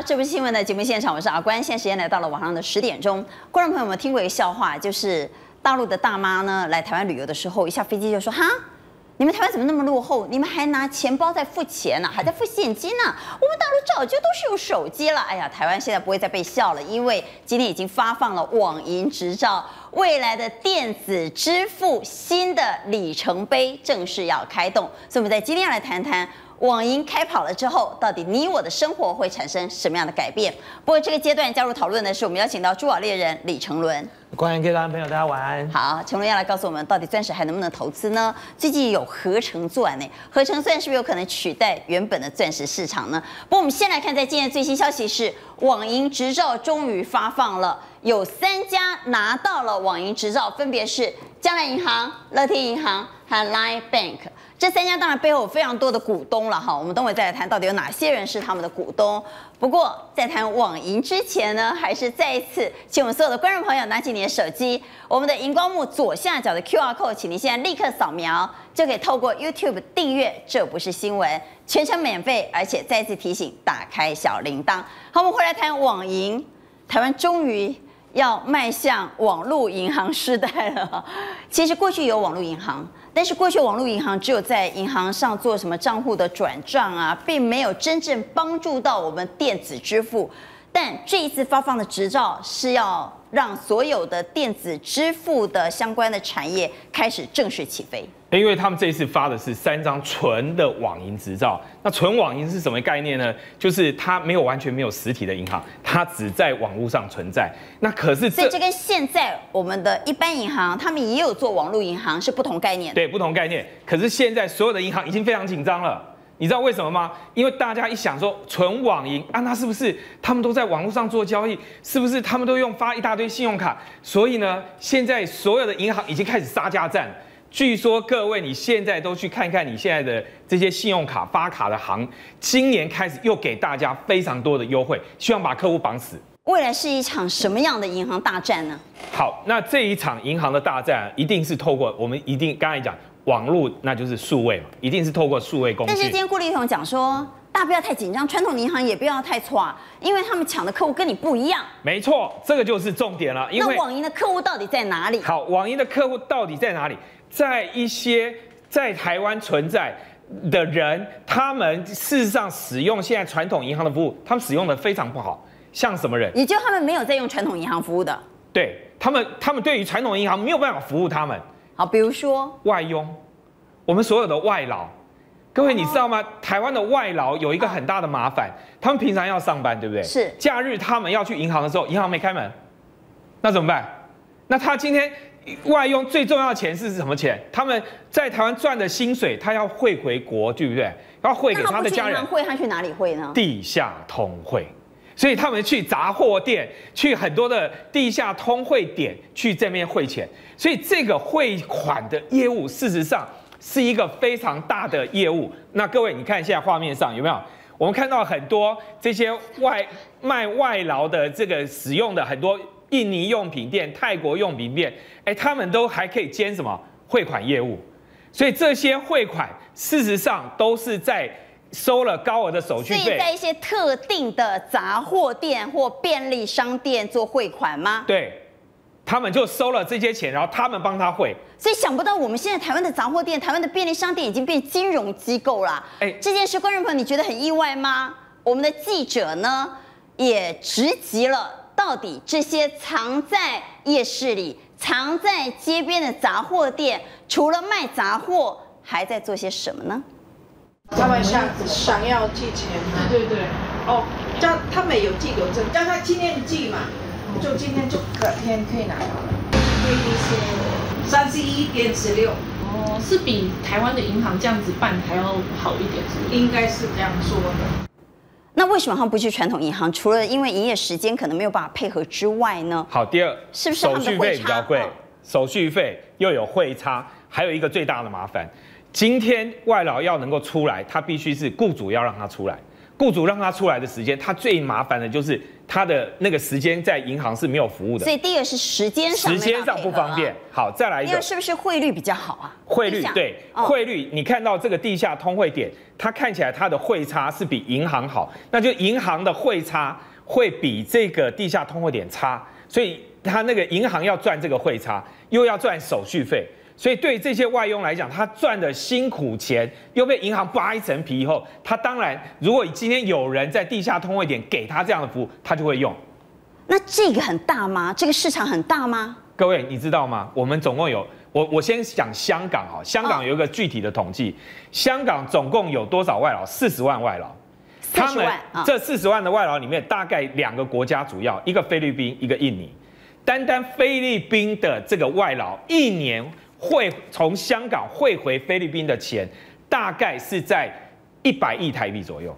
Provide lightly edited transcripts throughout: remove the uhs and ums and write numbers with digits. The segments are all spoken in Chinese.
这不是新闻的节目现场，我是阿关。现在时间来到了晚上的10点钟。观众朋友们听过一个笑话，就是大陆的大妈呢来台湾旅游的时候，一下飞机就说：“哈，你们台湾怎么那么落后？你们还拿钱包在付钱呢、还在付现金呢、我们大陆早就都是有手机了。”哎呀，台湾现在不会再被笑了，因为今天已经发放了网银执照，未来的电子支付新的里程碑正式要开动。所以我们在今天要来谈谈。网银开跑了之后，到底你我的生活会产生什么样的改变？不过这个阶段加入讨论的是我们邀请到珠宝猎人李成伦。 观众、各位朋友，大家晚安。 好，成伦要来告诉我们，到底钻石还能不能投资呢？最近有合成钻呢，合成钻是不是有可能取代原本的钻石市场呢？不过我们先来看，在今天最新消息是，网银执照终于发放了，有3家拿到了网银执照，分别是江南银行、乐天银行和 Line Bank。这3家当然背后有非常多的股东了哈，我们等会再来谈到底有哪些人是他们的股东。不过在谈网银之前呢，还是再一次请我们所有的观众朋友拿起你的手机，我们的荧光幕左下角的 QR code， 请您现在立刻扫描，就可以透过 YouTube 订阅。这不是新闻，全程免费，而且再次提醒打开小铃铛。好，我们回来谈网银，台湾终于要迈向网络银行时代了。其实过去有网络银行。但是过去网络银行只有在银行上做什么账户的转账啊，并没有真正帮助到我们电子支付。但这一次发放的执照是要让所有的电子支付的相关的产业开始正式起飞。 因为他们这一次发的是3张纯的网银执照。那纯网银是什么概念呢？就是它完全没有实体的银行，它只在网络上存在。那可是所以这跟现在我们的一般银行，他们也有做网络银行，是不同概念。 对，不同概念。可是现在所有的银行已经非常紧张了。你知道为什么吗？因为大家一想说纯网银啊，那是不是他们都在网络上做交易？是不是他们都发一大堆信用卡？所以呢，现在所有的银行已经开始杀价战。据说各位，你现在都去看看你现在的这些信用卡发卡的行，今年开始又给大家非常多的优惠，希望把客户绑死。 未来是一场什么样的银行大战呢？ 好，那这一场银行的大战一定是透过我们刚才讲网络，那就是数位嘛，一定是透过数位工具。 但是今天顾立彤讲说，大家不要太紧张，传统银行也不要太挫，因为他们抢的客户跟你不一样。 没错，这个就是重点了。因为那网银的客户到底在哪里？ 好，网银的客户到底在哪里？在一些在台湾存在的人，他们事实上使用现在传统银行的服务，他们使用的非常不好。像什么人？ 也就他们没有在用传统银行服务的。 对他们对于传统银行没有办法服务他们。 好，比如说外佣，我们所有的外劳，各位你知道吗？台湾的外劳有一个很大的麻烦，他们平常要上班，对不对？ 是。 假日他们要去银行的时候，银行没开门，那怎么办？那他今天外佣最重要的钱是什么钱？他们在台湾赚的薪水，他要汇回国，对不对？要汇给他的家人。 汇他去哪里汇呢？ 地下通汇。所以他们去杂货店，去很多的地下通汇点去这边汇钱。所以这个汇款的业务，事实上是一个非常大的业务。那各位，你看现在画面上有没有？我们看到很多这些卖外劳的这个使用的很多印尼用品店、泰国用品店，他们都还可以兼什么汇款业务。所以这些汇款事实上都是在收了高额的手续费， 所以在一些特定的杂货店或便利商店做汇款吗？ 对，他们就收了这些钱，然后他们帮他汇。 所以想不到我们现在台湾的杂货店、台湾的便利商店已经变金融机构啦。这件事观众朋友你觉得很意外吗？我们的记者呢也直击了，到底这些藏在夜市里、藏在街边的杂货店，除了卖杂货，还在做些什么呢？ 他们想要寄钱嘛？ 对， 哦，叫他们有寄邮证，叫他今天寄嘛，就今天就隔天可以拿到了。31.16。 哦，是比台湾的银行这样子办还要好一点，是不是？ 应该是这样说的。 那为什么他们不去传统银行？除了因为营业时间可能没有办法配合之外呢？ 好，第二， 是不是他们的手续费比较贵？手续费又有汇差，还有一个最大的麻烦。今天外劳要能够出来，他必须是雇主要让他出来。 雇主让他出来的时间，他最麻烦的就是他的那个时间在银行是没有服务的。 所以第一个是时间上不方便。好，再来一个。 第二是不是汇率比较好啊？ 汇率对，汇率你看到这个地下通汇点，它看起来它的汇差是比银行好，那就银行的汇差会比这个地下通汇点差，所以它那个银行要赚这个汇差，又要赚手续费。所以对这些外佣来讲，他赚的辛苦钱又被银行扒一层皮以后，他当然，如果今天有人在地下通汇点给他这样的服务，他就会用。 那这个很大吗？这个市场很大吗？ 各位，你知道吗？我们总共有，我先讲香港哈，香港有一个具体的统计，香港总共有多少外劳？40万外劳。他们这40万的外劳里面，大概2个国家主要，一个菲律宾，一个印尼。单菲律宾的这个外劳一年会从香港汇回菲律宾的钱，大概是在100亿台币左右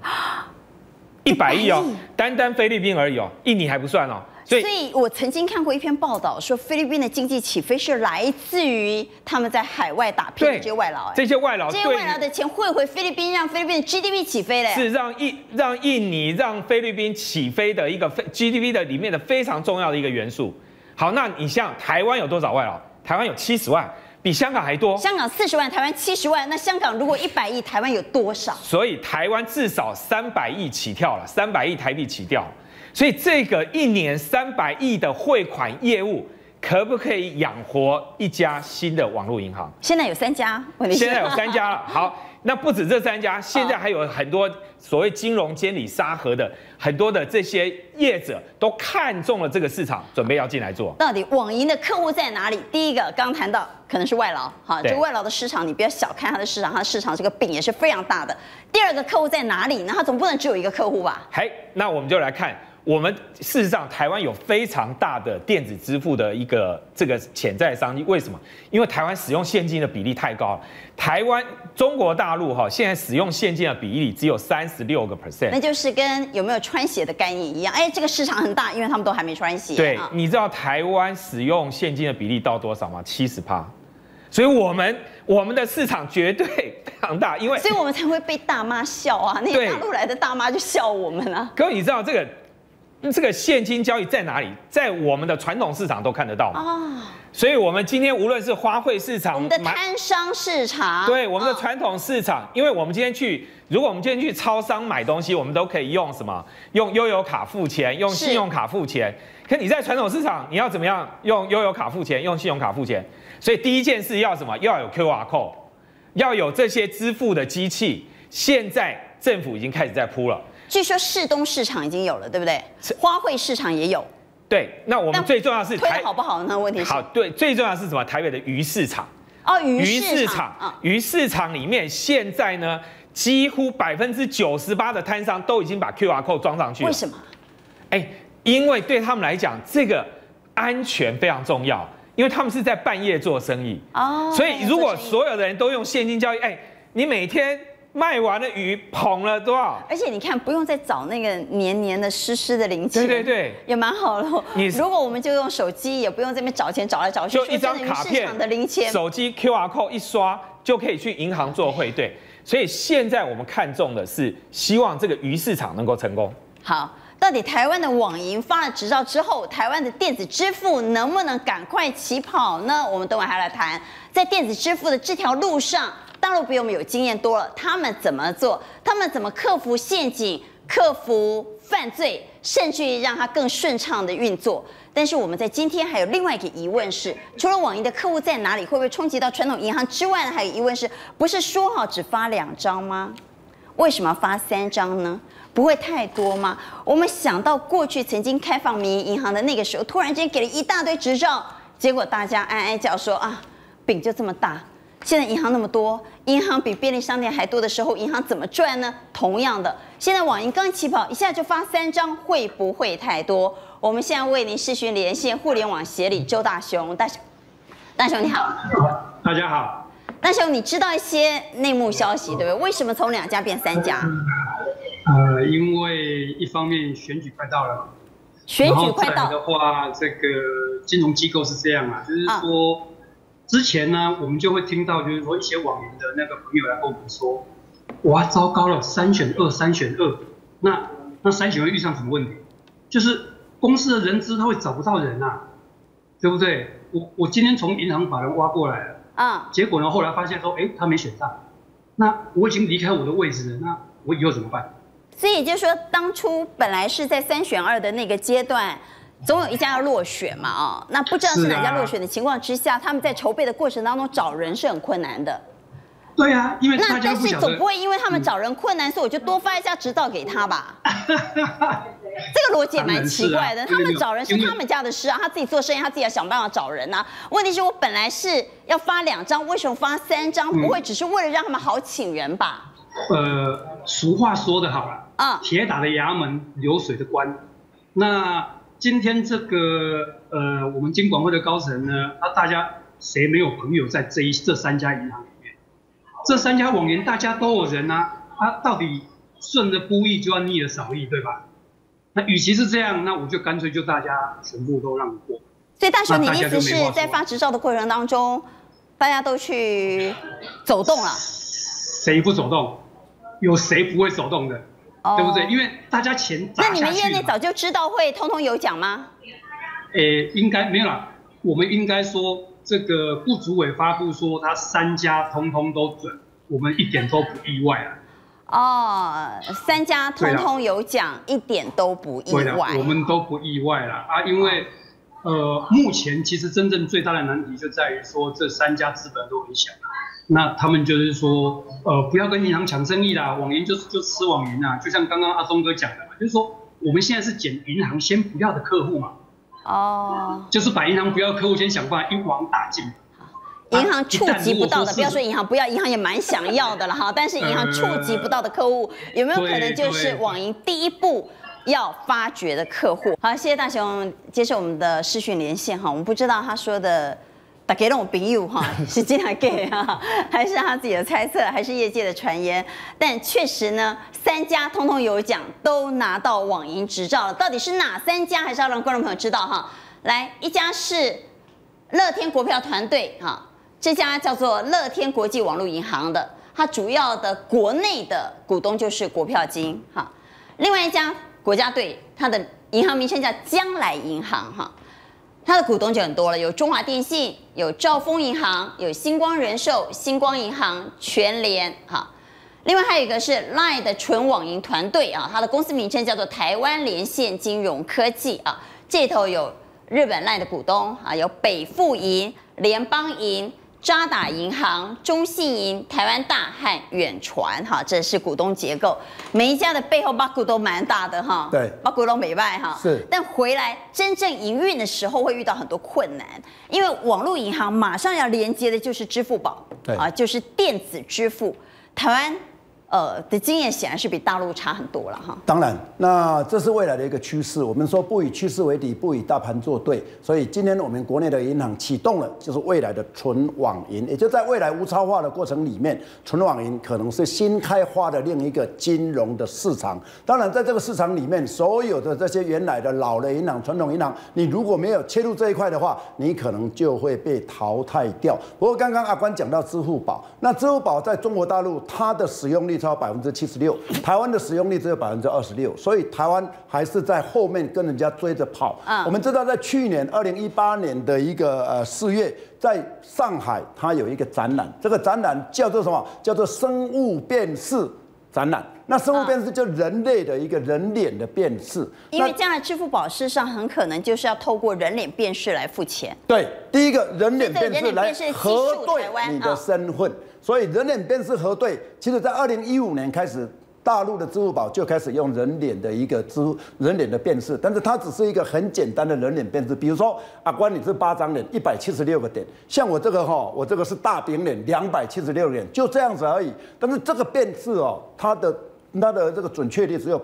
，100亿哦，单菲律宾而已哦，印尼还不算哦。 所以我曾经看过一篇报道，说菲律宾的经济起飞是来自于他们在海外打拼的这些外劳， 这些外劳的钱汇回菲律宾，让菲律宾的 GDP 起飞嘞， 是让印尼让菲律宾起飞的一个 GDP 的里面的非常重要的一个元素。好，那你像台湾有多少外劳？台湾有70万。比香港还多， 香港40万，台湾70万。那香港如果100亿，台湾有多少？ 所以台湾至少300亿起跳了，300亿台币起跳。所以这个一年300亿的汇款业务，可不可以养活一家新的网络银行？ 现在有3家， 现在有3家了。好，那不止这3家，现在还有很多所谓金融监理沙盒的很多的这些业者都看中了这个市场，准备要进来做。 到底网银的客户在哪里？第一个刚谈到可能是外劳，哈，这外劳的市场你不要小看它的市场，它的市场这个饼也是非常大的。第二个客户在哪里呢？它总不能只有一个客户吧？ 那我们就来看。我们事实上，台湾有非常大的电子支付的一个这个潜在商机。为什么？因为台湾使用现金的比例太高了。台湾中国大陆现在使用现金的比例只有36%， 那就是跟有没有穿鞋的概念一样。这个市场很大，因为他们都还没穿鞋。 对，你知道台湾使用现金的比例到多少吗？70%。所以我们的市场绝对非常大，因为所以我们才会被大妈笑啊，那些大陆来的大妈就笑我们啊。 各位，你知道这个现金交易在哪里？在我们的传统市场都看得到嘛。所以我们今天无论是花卉市场、 我们的摊商市场， 对我们的传统市场，因为我们今天如果我们今天去超商买东西，我们都可以用什么？用悠游卡付钱，用信用卡付钱。可你在传统市场，你要怎么样用悠游卡付钱，用信用卡付钱？所以第一件事要什么？要有 QR code， 要有这些支付的机器。现在政府已经开始在铺了。 据说士东市场已经有了，对不对？花卉市场也有。 对，那我们最重要是推的好不好呢？问题是好，对，最重要是什么？台北的鱼市场。 鱼市场。 鱼市场里面现在呢，几乎98%的摊商都已经把 QR code 装上去了。 为什么？ 因为对他们来讲，这个安全非常重要，因为他们是在半夜做生意。所以如果所有的人都用现金交易，你每天卖完的鱼捧了多少？而且你看，不用再找那个黏黏的、湿湿的零钱， 对， 也蛮好的。如果我们就用手机，也不用这边找钱找来找去， 就一张卡片的零钱， 手机 QR code 一刷就可以去银行做汇兑。所以现在我们看重的是，希望这个鱼市场能够成功。 好，到底台湾的网银发了执照之后，台湾的电子支付能不能赶快起跑呢？我们等会还来谈，在电子支付的这条路上。大陆比我们有经验多了，他们怎么做？他们怎么克服陷阱、克服犯罪，甚至于让它更顺畅的运作？但是我们在今天还有另外一个疑问是，除了网银的客户在哪里，会不会冲击到传统银行之外呢？还有疑问是，不是说好只发2张吗？为什么要发3张呢？不会太多吗？我们想到过去曾经开放民营银行的那个时候，突然间给了一大堆执照，结果大家哀哀叫说饼就这么大。现在银行那么多，银行比便利商店还多的时候，银行怎么赚呢？同样的，现在网银刚起跑，一下就发3张，会不会太多？我们现在为您视讯连线互联网协理周大雄，大雄你好。 大家好。 大雄，你知道一些内幕消息对不对？为什么从2家变3家？ 因为一方面选举快到了， 选举快到的话，这个金融机构是这样就是说。之前呢，我们就会听到，就是说一些网银的那个朋友来跟我们说，哇，糟糕了，3选2，3选2， 那筛选会遇上什么问题？就是公司的人资他会找不到人啊，对不对？我今天从银行把人挖过来了，结果呢后来发现说，他没选上，那我已经离开我的位置了，那我以后怎么办？ 所以也就是说，当初本来是在3选2的那个阶段，总有一家要落选嘛，那不知道是哪家落选的情况之下，他们在筹备的过程当中找人是很困难的。 对啊，因为大家但是不晓得总不会因为他们找人困难，所以我就多发一家指导给他吧？这个逻辑也蛮奇怪的。他们找人是他们家的事啊，他自己做生意，他自己要想办法找人啊。问题是我本来是要发2张，为什么发3张？不会只是为了让他们好请人吧？ 俗话说得好了，铁打的衙门，流水的官。那今天这个我们金管会的高层呢，大家谁没有朋友在这3家银行里面？这3家网银大家都有人啊，到底顺着不义就要逆了少义，对吧？那与其是这样，那我就干脆就大家全部都让过。 所以大雄，你的意思是在发执照的过程当中，大家都去走动了？谁不走动？有谁不会走动的？对不对？因为大家钱砸下去。那你们业内早就知道会通通有奖吗？ 应该没有啦。我们应该说，这个顾主委发布说他3家通通都准，我们一点都不意外啊。 3家通通有奖，一点都不意外。 我们都不意外啦因为目前其实真正最大的难题就在于说，这3家资本都很小。那他们就是说，不要跟银行抢生意啦，网银就吃网银啦，就像刚刚阿松哥讲的嘛，就是说我们现在是捡银行先不要的客户嘛，就是把银行不要客户先想办法一网打尽。 银行触及不到的，不要说银行不要，银行也蛮想要的了哈，但是银行触及不到的客户，有没有可能就是网银第一步要发掘的客户？好，谢谢大雄接受我们的视讯连线哈，我们不知道他说的。打给那种朋友哈，是经常给啊，还是他自己的猜测，还是业界的传言？但确实呢，3家通通有奖，都拿到网银执照了。到底是哪3家？还是要让观众朋友知道哈。来，一家是乐天国票团队哈，这家叫做乐天国际网络银行的，它主要的国内的股东就是国票金哈。另外一家国家队，它的银行名称叫将来银行哈。它的股东就很多了，有中华电信，有兆丰银行，有星光人寿、星光银行、全联哈。另外还有一个是 LINE 的纯网银团队啊，它的公司名称叫做台湾连线金融科技啊。这头有日本 LINE 的股东啊，有北富银、联邦银、渣打银行、中信银、台湾大和远传哈，这是股东结构。每一家的背后把股都蛮大的哈， 对， 把股都美外哈。 是， 但回来真正营运的时候会遇到很多困难，因为网络银行马上要连接的就是支付宝， 对啊，就是电子支付。台湾的经验显然是比大陆差很多了哈。 当然，那这是未来的一个趋势。我们说不以趋势为敌，不以大盘作对。所以今天我们国内的银行启动了，就是未来的纯网银，也就在未来无超化的过程里面，纯网银可能是新开发的另一个金融的市场。当然，在这个市场里面，所有的这些原来的老的银行、传统银行，你如果没有切入这一块的话，你可能就会被淘汰掉。不过刚刚阿关讲到支付宝，那支付宝在中国大陆它的使用率超76%，台湾的使用率只有26%，所以台湾还是在后面跟人家追着跑。我们知道，在去年2018年的一个4月，在上海它有一个展览，这个展览叫做什么？叫做生物辨识展览。那生物辨识就人类的一个人脸的辨识， 因为将来支付宝事实上很可能就是要透过人脸辨识来付钱。 对，第一个人脸辨识来核对你的身份，所以人脸辨识核对，其实在2015年开始。大陆的支付宝就开始用人脸的一个人脸的辨识，但是它只是一个很简单的人脸辨识。比如说，阿关你是8张脸，176个点，像我这个我这个是大饼脸，276个点，就这样子而已。但是这个辨识它的这个准确率只有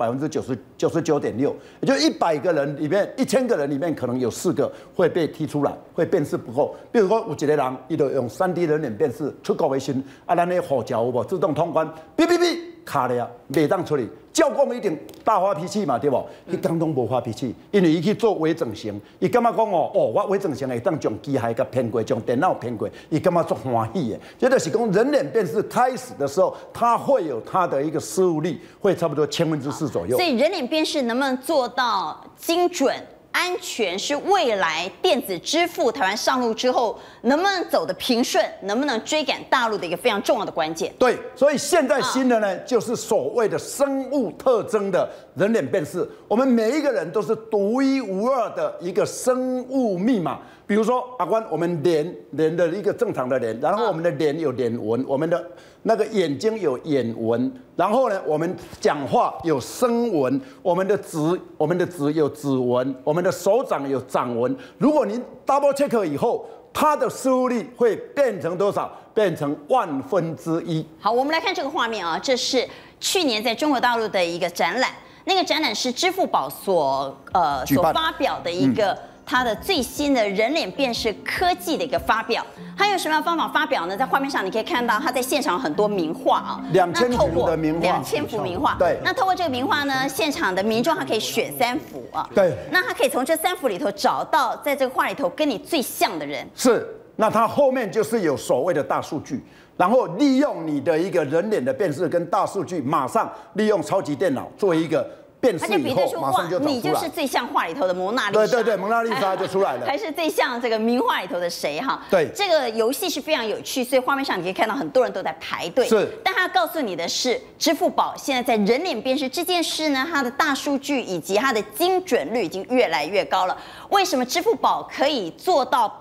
99.6%，也就100个人里面，1000个人里面可能有4个会被踢出来，会辨识不够。比如说有一个人，他就用3D 人脸辨识出国的时候，咱的护照有无自动通关，哔哔哔。 卡了，袂当处理。照讲一定大发脾气嘛，对不？伊刚拢无发脾气，因为伊去做微整形，伊感觉讲我微整形会当将机械甲骗过，将电脑骗过，伊感觉足欢喜的。这就是讲人脸辨识开始的时候，它会有它的一个失误率，会差不多4%左右。 所以人脸辨识能不能做到精准？安全是未来电子支付台湾上路之后能不能走得平顺，能不能追赶大陆的一个非常重要的关键。 对，所以现在新的呢，就是所谓的生物特征的人脸辨识，我们每一个人都是独一无二的一个生物密码。比如说，阿关，我们脸的一个正常的脸，然后我们的脸有脸纹，我们的那个眼睛有眼纹，然后呢，我们讲话有声纹，我们的指有指纹，我们的手掌有掌纹。如果您 double check 以后，它的失误率会变成多少？变成1/1000。 好，我们来看这个画面啊，这是去年在中国大陆的一个展览，那个展览是支付宝所发表的一个。它的最新的人脸辨识科技的一个发表，它用什么样的方法发表呢？在画面上你可以看到，它在现场很多名画啊 ，2000幅的名画 ，2000幅名画。 对。 那透过这个名画呢，现场的民众他可以选3幅啊。 对。 那他可以从这3幅里头找到，在这个画里头跟你最像的人。 是。那它后面就是有所谓的大数据，然后利用你的一个人脸的辨识跟大数据，马上利用超级电脑做一个。 他就比对出哇，你就是最像画里头的蒙娜丽莎， 对，蒙娜丽莎就出来了， 还是最像这个名画里头的谁哈？ 对， 这个游戏是非常有趣，所以画面上你可以看到很多人都在排队。 是， 但他告诉你的是，支付宝现在在人脸辨识这件事呢，它的大数据以及它的精准率已经越来越高了。为什么支付宝可以做到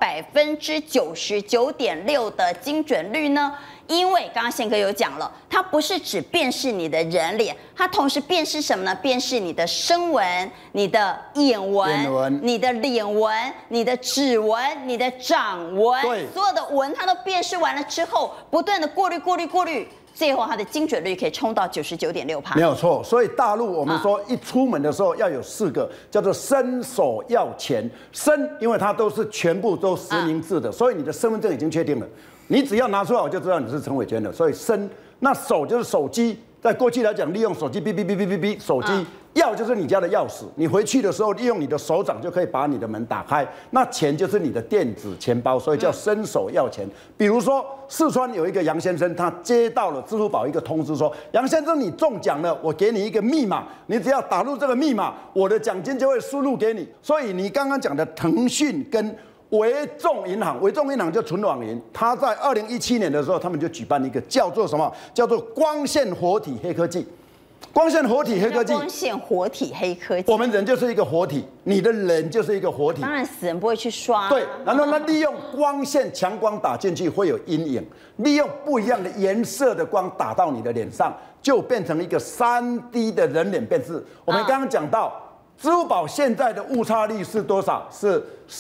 99.6%的精准率呢？因为刚刚宪哥有讲了，它不是只辨识你的人脸，它同时辨识什么呢？辨识你的声纹、你的眼纹、你的脸纹、你的指纹、你的掌纹，所有的纹它都辨识完了之后，不断的过滤，最后它的精准率可以冲到99.6%。 没有错，所以大陆我们说一出门的时候要有4个，叫做伸手要钱。伸，因为它都是全部都实名制的，所以你的身份证已经确定了。你只要拿出来，我就知道你是陈伟权的。所以伸，那手就是手机，在过去来讲，利用手机哔，手机钥就是你家的钥匙，你回去的时候利用你的手掌就可以把你的门打开。那钱就是你的电子钱包，所以叫伸手要钱。比如说四川有一个杨先生，他接到了支付宝一个通知说，杨先生你中奖了，我给你一个密码，你只要打入这个密码，我的奖金就会输入给你。所以你刚刚讲的腾讯跟维众银行就纯网银，他在2017年的时候，他们就举办一个叫做什么？叫做光线活体黑科技。光线活体黑科技，我们人就是一个活体，你的人就是一个活体。 当然，死人不会去刷。 对，然后呢，利用光线强光打进去会有阴影，利用不一样的颜色的光打到你的脸上，就变成一个3D 的人脸辨识。我们刚刚讲到。支付宝现在的误差率是多少？是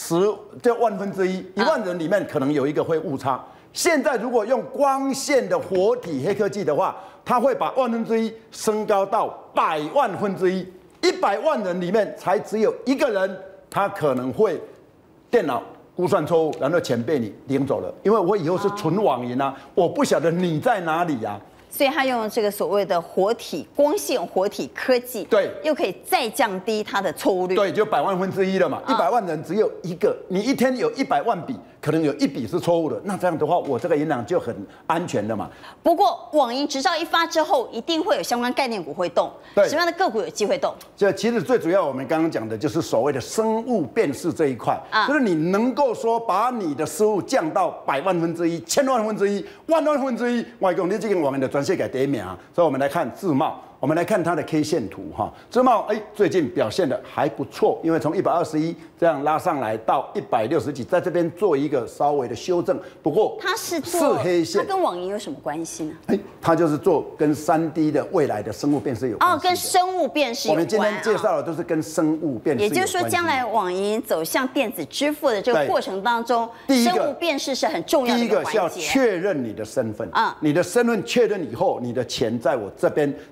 1/1000，1万人里面可能有一个会误差。现在如果用光线的活体黑科技的话，它会把1/1000升高到100万分之一，100万人里面才只有1个人，他可能会电脑估算错误，然后钱被你领走了。因为我以后是纯网银啊，我不晓得你在哪里啊。 所以他用这个所谓的活体光线活体科技， 对， 又可以再降低它的错误率， 对，就100万分之一了嘛。100万人只有1个，你一天有100万笔，可能有1笔是错误的，那这样的话，我这个银行就很安全的嘛。 不过网银执照一发之后，一定会有相关概念股会动， 对， 什么样的个股有机会动？ 这其实最主要我们刚刚讲的就是所谓的生物辨识这一块，就是你能够说把你的失误降到100万分之一、1000万分之一、1万分之一，外公你这个网银的专线改第一名啊，所以我们来看自贸。我们来看它的 K 线图哈，自贸最近表现的还不错，因为从121这样拉上来到160几，在这边做一个稍微的修正。不过它是做黑线， 它跟网银有什么关系呢？ 它就是做跟3D 的未来的生物辨识有关系。 跟生物辨识有关。 我们今天介绍的都是跟生物辨识有关系。 也就是说，将来网银走向电子支付的这个过程当中，生物辨识是很重要的一个环节。 第一个是要确认你的身份，你的身份确认以后，你的钱在我这边才安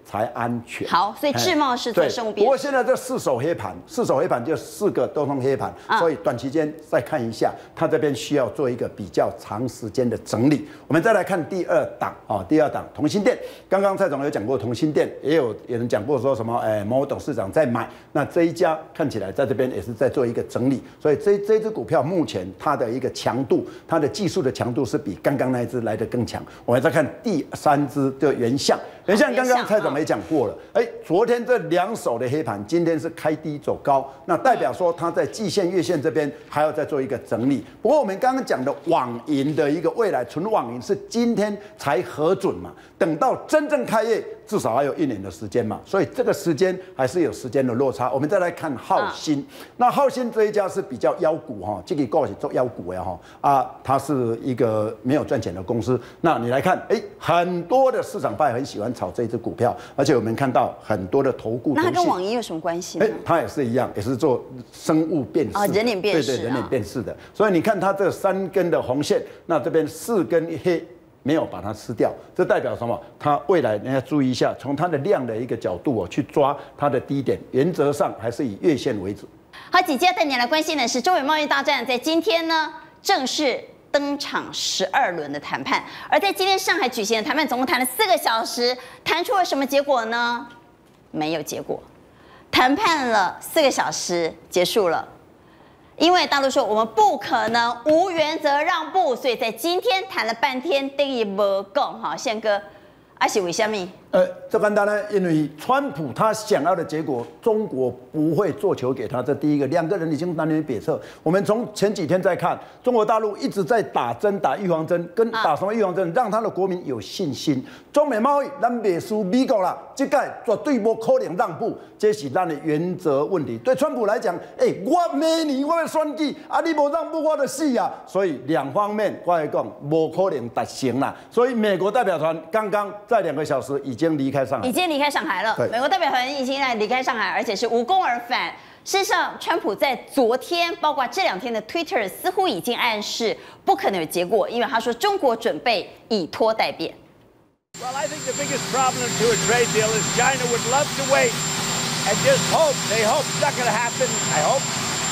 安全。 好，所以致茂是做生物辨识。 不过现在这4手黑盘就4个都从黑盘，所以短期间再看一下，它这边需要做一个比较长时间的整理。我们再来看第二档同欣电，刚刚蔡总有讲过同欣电，也有人讲过说什么某董事长在买，那这一家看起来在这边也是在做一个整理，所以这只股票目前它的一个强度，它的技术的强度是比刚刚那一只来得更强。我们再看第3只的原相刚刚蔡总也讲过了，昨天这2手的黑盘，今天是开低走高，那代表说它在季线、月线这边还要再做一个整理。不过我们刚刚讲的网银的一个未来纯网银是今天才核准嘛，等到真正开业至少还有1年的时间嘛，所以这个时间还是有时间的落差。我们再来看浩鑫，那浩鑫这一家是比较妖股哈，这个股是做妖股的哈它是一个没有赚钱的公司。那你来看，很多的市场派很喜欢炒这只股票，而且我们看到很多的投顾。 那它跟网银有什么关系呢？ 它也是一样，也是做生物辨识人脸辨识， 对人脸辨识的。所以你看它这3根的红线，那这边4根黑。没有把它吃掉，这代表什么？它未来你要注意一下，从它的量的一个角度去抓它的低点，原则上还是以月线为主。 好，紧接着带你来关心的是中美贸易大战，在今天呢正式登场12轮的谈判，而在今天上海举行的谈判总共谈了4个小时，谈出了什么结果呢？没有结果，谈判了4个小时结束了。因为大陆说我们不可能无原则让步，所以在今天谈了半天，等于没讲哈。宪哥，是为什么？ 这简单呢，因为川普他想要的结果，中国不会做球给他。这第一个，2个人已经南辕北辙。我们从前几天在看，中国大陆一直在打预防针，跟打什么预防针，让他的国民有信心。中美贸易，咱袂输美国啦，这个绝对不可能让步，这是咱的原则问题。对川普来讲，我明年我要选举，你不让步我就死啊！所以2方面我来讲，不可能达成啦。所以美国代表团刚刚在2个小时已经离开上海， 已经离开上海了。美国代表团已经离开上海，而且是无功而返。事实上，川普在昨天，包括这2天的 Twitter， 似乎已经暗示不可能有结果，因为他说中国准备以拖待变。 Well, I think the biggest problem to a trade deal is China would love to wait and just hope. They hope it's not going to happen. I hope,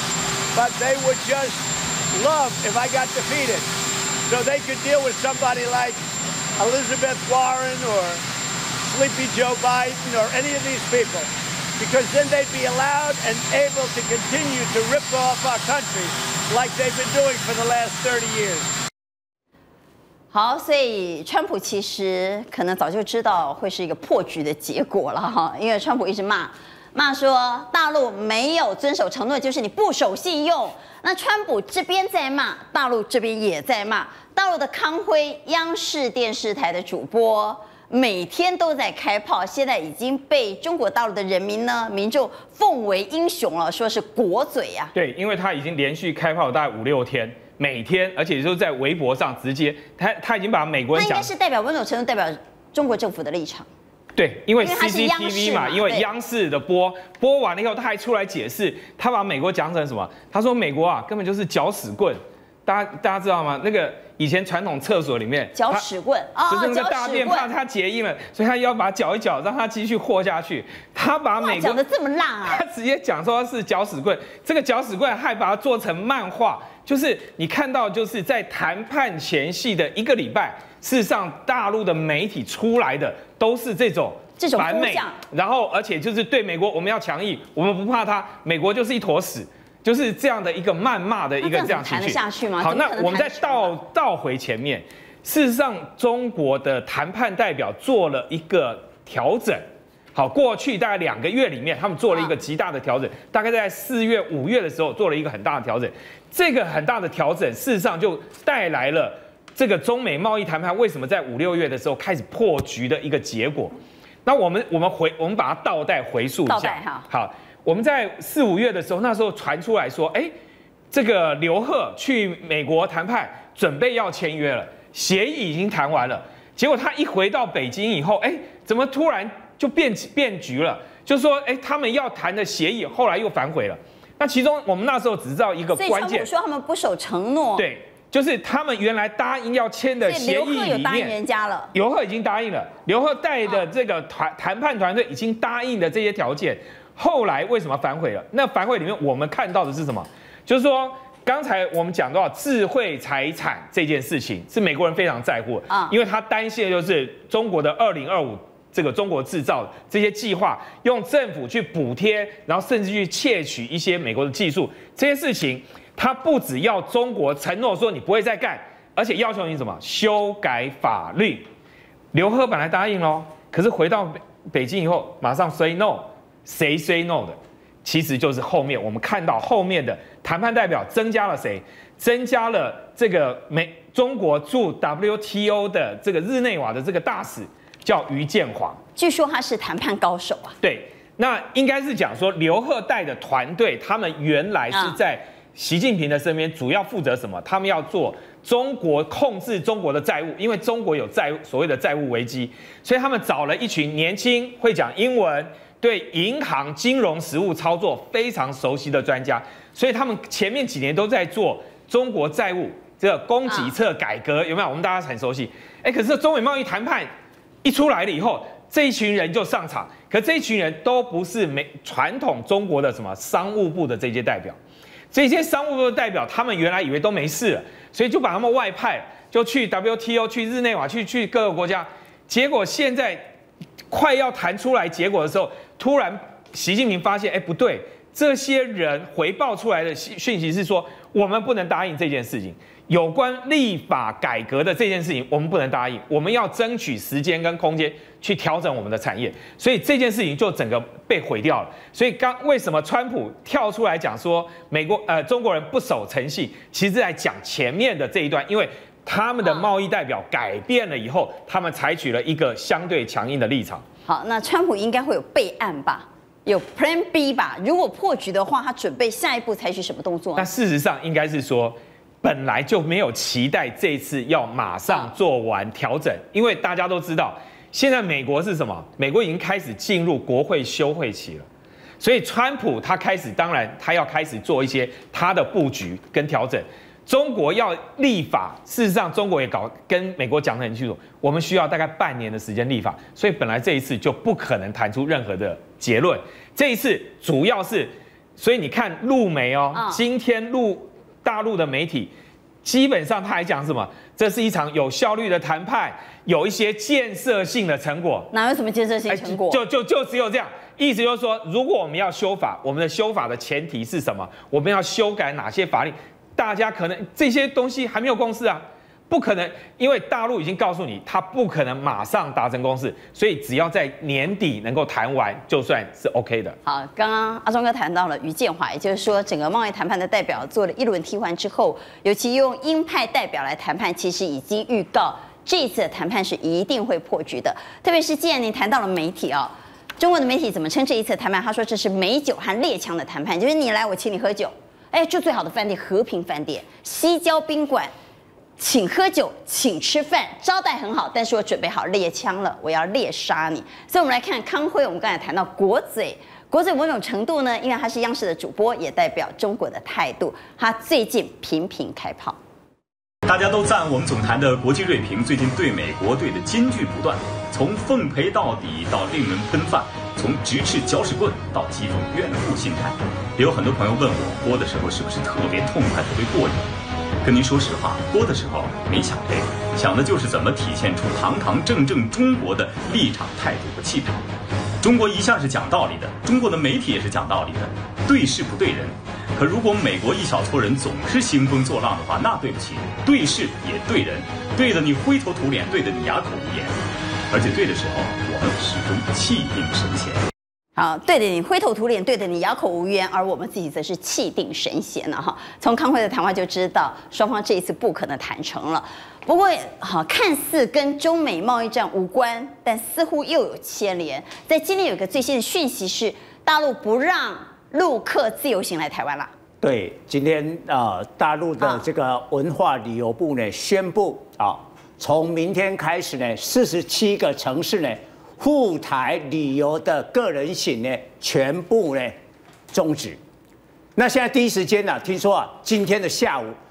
but they would just love if I got defeated, so they could deal with somebody like Elizabeth Warren or Sleepy Joe Biden or any of these people, because then they'd be allowed and able to continue to rip off our country like they've been doing for the last 30 years. 好，所以川普其实可能早就知道会是一个破局的结果了哈，因为川普一直骂说大陆没有遵守承诺，就是你不守信用。那川普这边在骂，大陆这边也在骂。大陆的康辉央视电视台的主播每天都在开炮，现在已经被中国大陆的人民民众奉为英雄了，说是国嘴啊。 对，因为他已经连续开炮大概5、6天。每天，而且就是在微博上直接，他已经把美国人他应该是代表某种程度代表中国政府的立场。 对，因为 CCTV 嘛，因为央视的播完了以后，他还出来解释，他把美国讲成什么？他说美国啊根本就是搅屎棍，大家知道吗？那个以前传统厕所里面搅屎棍， 就是那个大便怕它结液嘛，所以他要把它搅一搅，让它继续和下去。他把美国讲得这么烂啊！ 他直接讲说是搅屎棍，这个搅屎棍还把它做成漫画。就是你看到，就是在谈判前夕的1个礼拜，事实上大陆的媒体出来的都是这种反美，然后而且就是对美国我们要强硬，我们不怕他，美国就是一坨屎，就是这样的一个谩骂的一个这样情绪。 谈得下去吗？ 好，那我们再倒回前面，事实上中国的谈判代表做了一个调整。好，过去大概2个月里面，他们做了一个极大的调整，大概在4月、5月的时候做了一个很大的调整。这个很大的调整，事实上就带来了这个中美贸易谈判为什么在5、6月的时候开始破局的一个结果。那我们把它倒带回溯一下。好，我们在4、5月的时候，那时候传出来说，这个刘鹤去美国谈判，准备要签约了，协议已经谈完了。结果他一回到北京以后，怎么突然就变局了？就是说，他们要谈的协议后来又反悔了。那其中我们那时候只知道一个关键， 所以川普说他们不守承诺。 对，因为他们要谈的协议后来又反悔了。 就是他们原来答应要签的协议里面， 刘鹤有答应人家了， 刘鹤已经答应了，刘鹤带的这个谈判团队已经答应的这些条件，后来为什么反悔了？那反悔里面我们看到的是什么？就是说，刚才我们讲到智慧财产这件事情，是美国人非常在乎的，因为他担心的就是中国的2025这个中国制造这些计划，用政府去补贴，然后甚至去窃取一些美国的技术，这些事情。他不只要中国承诺说你不会再干，而且要求你什么修改法律。刘鹤本来答应咯，可是回到北京以后，马上 say no， 谁 say no 的？其实就是后面我们看到后面的谈判代表增加了谁？增加了这个中国驻 WTO 的这个日内瓦的这个大使，叫于建华。 据说他是谈判高手啊。 对，那应该是讲说刘鹤带的团队，他们原来是在习近平的身边，主要负责什么？他们要做中国控制中国的债务，因为中国有所谓的债务危机，所以他们找了一群年轻会讲英文、对银行金融实务操作非常熟悉的专家，所以他们前面几年都在做中国债务这个供给侧改革，有没有？我们大家很熟悉。可是中美贸易谈判一出来了以后，这一群人就上场，可这一群人都不是传统中国的什么商务部的这些代表。这些商务部的代表，他们原来以为都没事了，所以就把他们外派，就去 WTO、去日内瓦、去各个国家。结果现在快要谈出来结果的时候，突然习近平发现，不对，这些人回报出来的讯息是说，我们不能答应这件事情。有关立法改革的这件事情，我们不能答应，我们要争取时间跟空间去调整我们的产业，所以这件事情就整个被毁掉了。所以为什么川普跳出来讲说中国人不守诚信，其实在讲前面的这一段，因为他们的贸易代表改变了以后，他们采取了一个相对强硬的立场。 好，那川普应该会有备案吧？有 Plan B 吧？如果破局的话，他准备下一步采取什么动作？ 那事实上应该是说，本来就没有期待这一次要马上做完调整，因为大家都知道，现在美国是什么？美国已经开始进入国会休会期了，所以川普当然他要开始做一些他的布局跟调整。中国要立法，事实上中国也跟美国讲得很清楚，我们需要大概半年的时间立法，所以本来这一次就不可能谈出任何的结论。这一次主要是，所以你看陆媒今天大陆的媒体基本上他还讲什么？这是一场有效率的谈判，有一些建设性的成果。 哪有什么建设性成果？ 就只有这样，意思就是说，如果我们要修法，我们的修法的前提是什么？我们要修改哪些法律？大家可能这些东西还没有共识啊，不可能，因为大陆已经告诉你，他不可能马上达成共识，所以只要在年底能够谈完，就算是 OK 的。 好，刚刚阿中哥谈到了于建华，也就是说，整个贸易谈判的代表做了一轮替换之后，尤其用鹰派代表来谈判，其实已经预告这一次的谈判是一定会破局的。特别是既然您谈到了媒体中国的媒体怎么称这一次的谈判？他说这是美酒和列强的谈判，就是你来我请你喝酒。住最好的饭店和平饭店、西郊宾馆，请喝酒，请吃饭，招待很好，但是我准备好猎枪了，我要猎杀你。所以我们来看康辉，我们刚才谈到国嘴某种程度呢，因为他是央视的主播，也代表中国的态度，他最近频频开炮。 大家都赞我们总坛的国际锐评最近对美国队的金句不断，从奉陪到底到令人喷饭，从直斥搅屎棍到几种怨妇心态。也有很多朋友问我播的时候是不是特别痛快、特别过瘾。跟您说实话，播的时候没想这个，想的就是怎么体现出堂堂正正中国的立场、态度和气派。中国一向是讲道理的，中国的媒体也是讲道理的，对事不对人。可如果美国一小撮人总是兴风作浪的话，那对不起，对事也对人，对的你灰头土脸，对的你哑口无言，而且对的时候，我们始终气定神闲。 好，对的你灰头土脸，对的你哑口无言，而我们自己则是气定神闲了哈。从康辉的谈话就知道，双方这一次不可能谈成了。不过，看似跟中美贸易战无关，但似乎又有牵连。在今天有一个最新的讯息是，大陆不让陆客自由行来台湾啦。 对，今天大陆的这个文化旅游部呢宣布从明天开始呢，47个城市呢赴台旅游的个人行呢全部呢终止。那现在第一时间听说今天的下午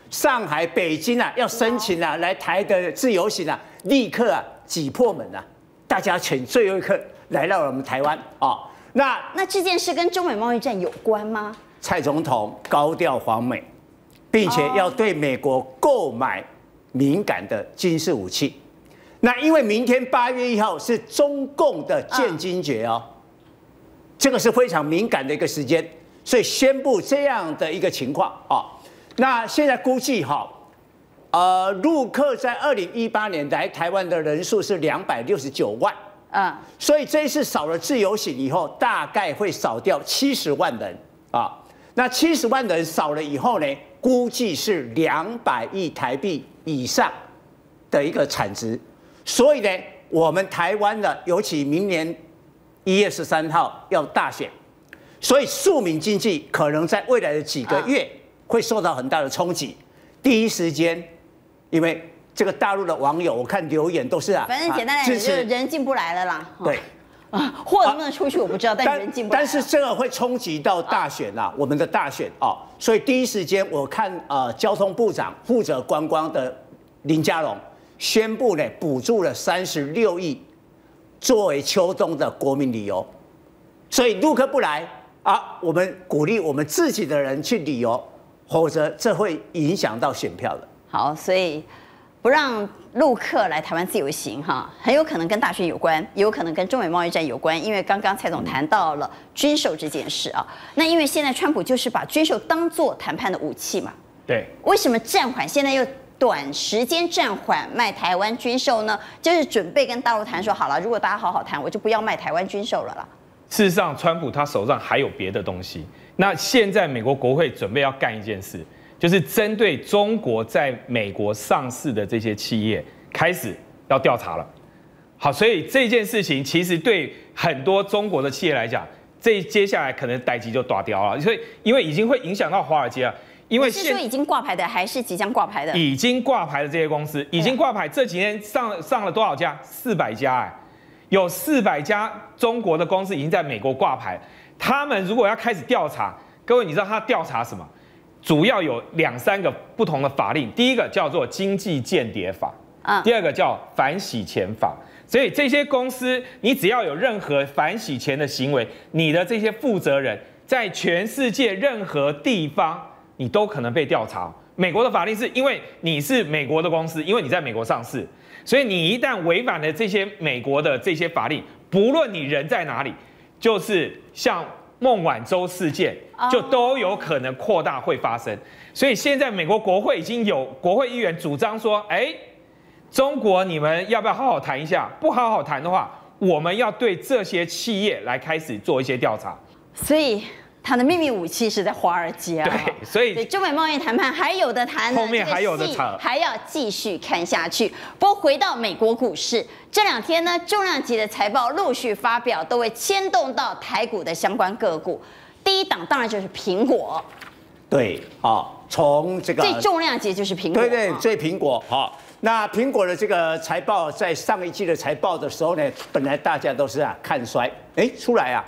上海、北京啊要申请啊来台的自由行啊，立刻啊挤破门啊，大家选最后一刻来到了我们台湾啊。那这件事跟中美贸易战有关吗？ 蔡总统高调访美，并且要对美国购买敏感的军事武器。那因为明天8月1号是中共的建军节哦，这个是非常敏感的一个时间，所以宣布这样的一个情况啊。那现在估计陆客在2018年来台湾的人数是269万，所以这一次少了自由行以后，大概会少掉70万人啊。那70万人少了以后呢，估计是200亿台币以上的一个产值。所以呢，我们台湾的，尤其明年1月13号要大选，所以庶民经济可能在未来的几个月会受到很大的冲击。第一时间，因为这个大陆的网友，我看留言都是反正简单来讲，就是人进不来了啦。 对， 货能不能出去我不知道，但人进不来。 但是这个会冲击到大选啦，我们的大选啊，所以第一时间我看交通部长负责观光的林佳龙宣布呢，补助了36亿作为秋冬的国民旅游，所以陆客不来啊，我们鼓励我们自己的人去旅游，否则这会影响到选票的。 好，所以不让陆客来台湾自由行很有可能跟大选有关，也有可能跟中美贸易战有关，因为刚刚蔡总谈到了军售这件事啊。那因为现在川普就是把军售当作谈判的武器嘛， 对， 为什么暂缓？现在又短时间暂缓卖台湾军售呢？就是准备跟大陆谈说好了，如果大家好好谈，我就不要卖台湾军售了啦。 事实上，川普他手上还有别的东西。那现在美国国会准备要干一件事，就是针对中国在美国上市的这些企业开始要调查了。好，所以这件事情其实对很多中国的企业来讲，接下来可能代级就大掉了。所以因为已经会影响到华尔街了。因为是说已经挂牌的，还是即将挂牌的？ 已经挂牌的这些公司，已经挂牌，这几天上了多少家？400家有400家中国的公司已经在美国挂牌。他们如果要开始调查，各位你知道他调查什么？主要有2、3个不同的法令。第一个叫做经济间谍法，第二个叫反洗钱法。所以这些公司，你只要有任何反洗钱的行为，你的这些负责人在全世界任何地方，你都可能被调查。美国的法令是因为你是美国的公司，因为你在美国上市，所以你一旦违反了这些美国的这些法令，不论你人在哪里，就是像孟晚舟事件，就都有可能扩大会发生。所以现在美国国会已经有国会议员主张说，中国你们要不要好好谈一下？不好好谈的话，我们要对这些企业来开始做一些调查。 所以他的秘密武器是在华尔街啊。 对，所以中美贸易谈判还有的谈呢， 后面还有的谈， 还要继续看下去。不过回到美国股市，这2天呢，重量级的财报陆续发表，都会牵动到台股的相关个股。第一档当然就是苹果。 对从这个最重量级就是苹果。 对，最苹果那苹果的这个财报，在上一季的财报的时候呢，本来大家都是看衰，出来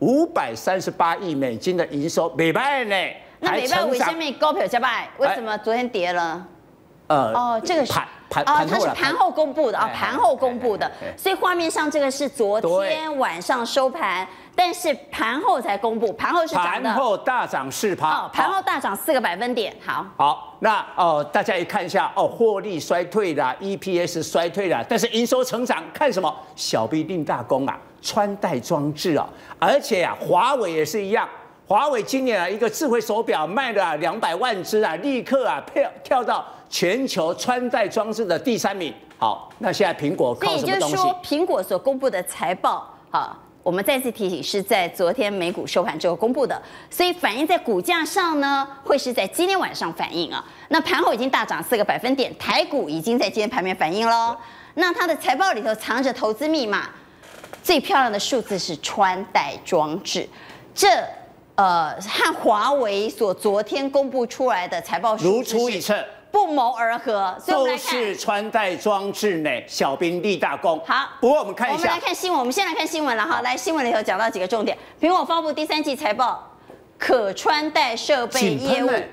538亿美金的营收，美败呢， 那美败为什么高票加败？为什么昨天跌了？这个是它是盘后公布的盘后公布的，所以画面上这个是昨天晚上收盘，但是盘后才公布，盘后是涨的， 盘后大涨4%， 盘后大涨4个百分点。 好，那大家一看一下获利衰退啦 ，EPS 衰退啦，但是营收成长，看什么？小兵立大功穿戴装置而且华为也是一样。华为今年一个智慧手表卖了200万只立刻跳到全球穿戴装置的第3名。好，那现在苹果靠什么东西？ 所以也就是说，苹果所公布的财报我们再次提醒是在昨天美股收盘之后公布的，所以反映在股价上呢，会是在今天晚上反映那盘后已经大涨4个百分点，台股已经在今天盘面反映喽。那它的财报里头藏着投资密码，最漂亮的数字是穿戴装置，这和华为所昨天公布出来的财报如出一辙， 不谋而合。所以我们来看， 都是穿戴装置呢，小兵立大功。 好， 不过我们看一下， 我们来看新闻。我们先来看新闻了哈。来，新闻里头讲到几个重点：苹果发布第3季财报，可穿戴设备业务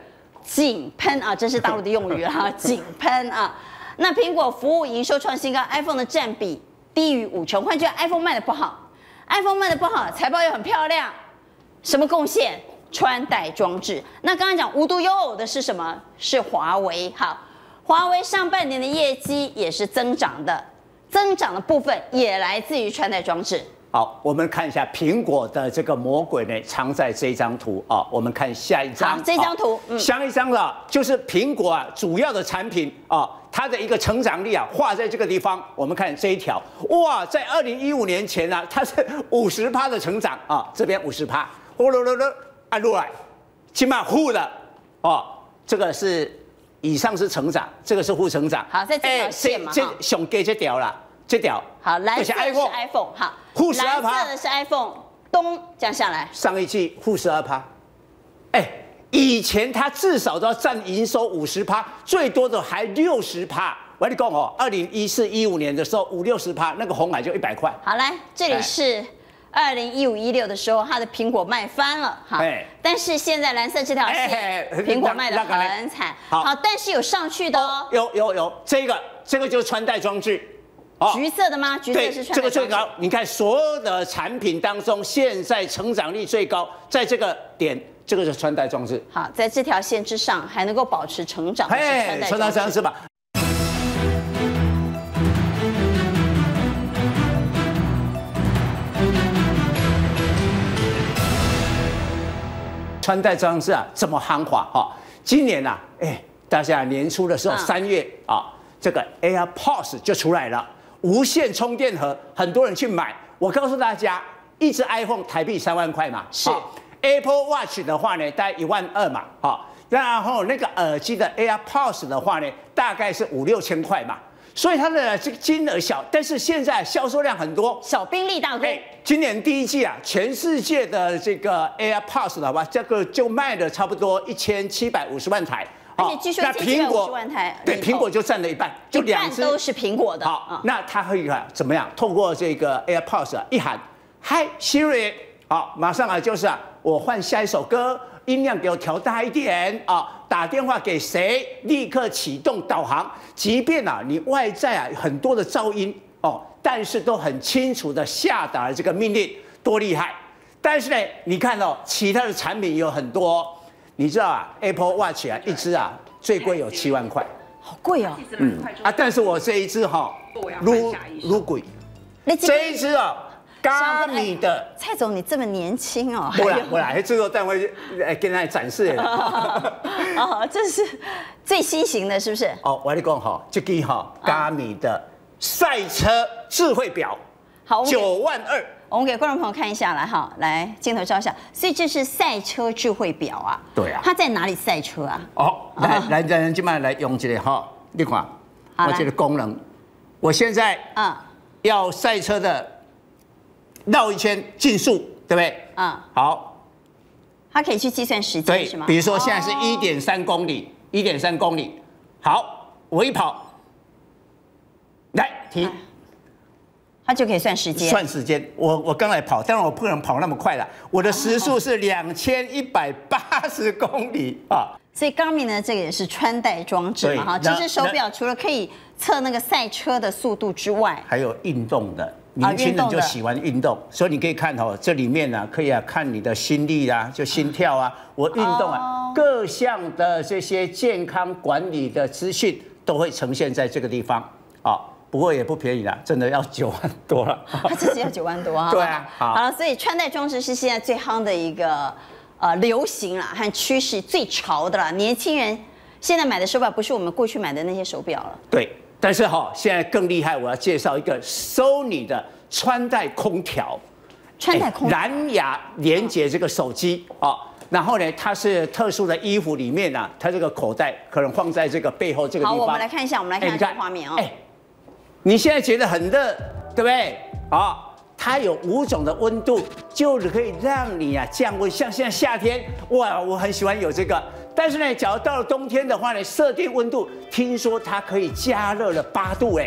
井喷啊，这是大陆的用语哈，井喷啊。那苹果服务营收创新高 ，iPhone 的占比低于50%，换句话 ，iPhone 卖的不好 ，iPhone 卖的不好，财报又很漂亮，什么贡献？穿戴装置。那刚刚讲无独有偶的是什么？是华为。好，华为上半年的业绩也是增长的，增长的部分也来自于穿戴装置。 好，我们看一下苹果的这个魔鬼呢，藏在这张图啊。我们看下一张。 好，这张图， 下一张的就是苹果啊主要的产品啊，它的一个成长力啊，画在这个地方。我们看这一条，哇，在2015年前呢、啊，它是50%的成长啊，这边50%，按落来，起码负的哦，这个是以上是成长，这个是负成长。 好，在这条线嘛， 这上给这条啦，这条。 好，蓝色是 iPhone， 好， 负12%， 蓝色的是 iPhone， 咚降下来。 上一季负12%，以前它至少都要占营收50%，最多的还60%。我跟你讲哦，2014、15年的时候5-60%，那个红海就100块。 好，来这里是2015-16的时候，它的苹果卖翻了哈。但是现在蓝色这条线，苹果卖得很惨。好，但是有上去的哦。 有，这个就是穿戴装置。 橘色的吗？橘色是穿戴装置。 这个最高。你看所有的产品当中，现在成长力最高，在这个点，这个是穿戴装置。 好，在这条线之上还能够保持成长的是穿戴装置吧。穿戴装置啊，这么夯华哈！今年啊，大家年初的时候，3月啊，这个 AirPods 就出来了，无线充电盒，很多人去买。我告诉大家，一只 iPhone 台币3万块嘛， 是 Apple Watch 的话呢，大概12000嘛，好，然后那个耳机的 AirPods 的话呢，大概是5-6千块嘛。所以它的这个金额小，但是现在销售量很多， 小兵立大功。 今年第一季啊，全世界的这个 AirPods 好吧，这个就卖了差不多1750万台。 而且据说1750万台， 对，苹果就占了一半，就2只都是苹果的。 好，那它可以怎么样？透过这个 AirPods 啊，一喊 Hi Siri， 好，马上啊就是啊，我换下一首歌。音量给我调大一点啊！打电话给谁？立刻启动导航。即便啊，你外在啊很多的噪音哦，但是都很清楚的下达了这个命令，多厉害！但是呢，你看哦，其他的产品有很多，你知道啊 ，Apple Watch 啊，一只啊最贵有7万块， 好贵哦。 但是我这一只哈，撸贵，这一只啊。Garmin 的蔡总，你这么年轻哦！ 我来制作单位跟大家展示。 哦，这是最新型的，是不是？ 哦，我跟你讲哈，这个哈 Garmin 的赛车智慧表，好，9万2。 我们给观众朋友看一下来哈，来镜头照一下。所以这是赛车智慧表啊。 对啊。 它在哪里赛车啊？ 哦，来，今麦来用这个哈，你看，我这个功能，我现在要赛车的。绕一圈竞速，对不对？好， 它可以去计算时间，是吗？ 比如说现在是1.3公里，1.3公里。好，我一跑，来停， 它就可以算时间。 算时间，我刚才跑，当然我不能跑那么快了，我的时速是2180公里啊。 所以 Garmin 呢，这个也是穿戴装置嘛，哈。其实手表除了可以测那个赛车的速度之外， 还有运动的。年轻人就喜欢运动，所以你可以看哦，这里面呢可以看你的心率啊，就心跳啊，我运动啊，各项的这些健康管理的资讯都会呈现在这个地方啊。不过也不便宜啦，真的要9万多了。 它其实要9万多啊。 对啊， 好了，所以穿戴装置是现在最夯的一个流行啦和趋势，最潮的啦。年轻人现在买的手表不是我们过去买的那些手表了。 对。但是哈，现在更厉害，我要介绍一个 Sony 的穿戴空调，蓝牙连接这个手机啊，然后呢，它是特殊的衣服里面啊，它这个口袋可能放在这个背后这个地方。 好，我们来看一下，这个画面哦。 你现在觉得很热，对不对？啊，它有5种的温度，就可以让你啊降温。像现在夏天，哇，我很喜欢有这个。但是呢，假如到了冬天的话呢，设定温度，听说它可以加热了8度，